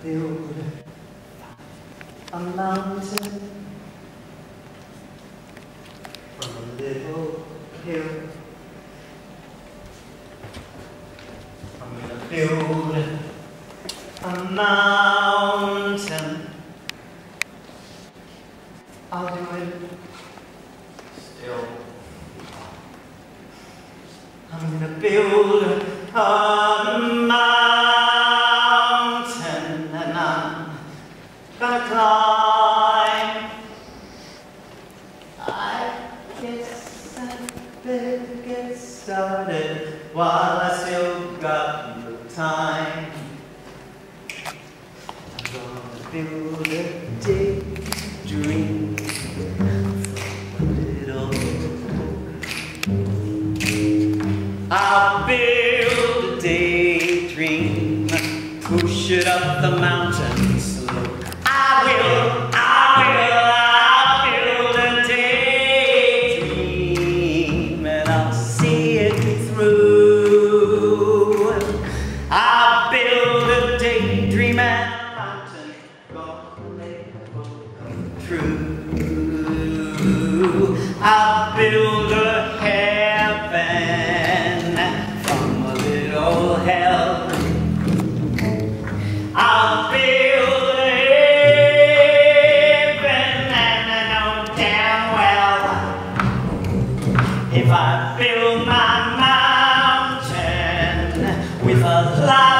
build a mountain from a little hill. I'm gonna build a mountain. I'll do it still. I'm gonna build a mountain and I'm gonna climb. I guess I better get started while I still got the time. I'm gonna build a daydream from a little. I'll build a daydream, push it up the mountain slope. I'll build a daydream and I'll see it through. I'll build a daydream and a mountain gonna let it come true. I'll build a heaven from a little hell. I'll build a heaven and I know damn well if I build my mountain with a light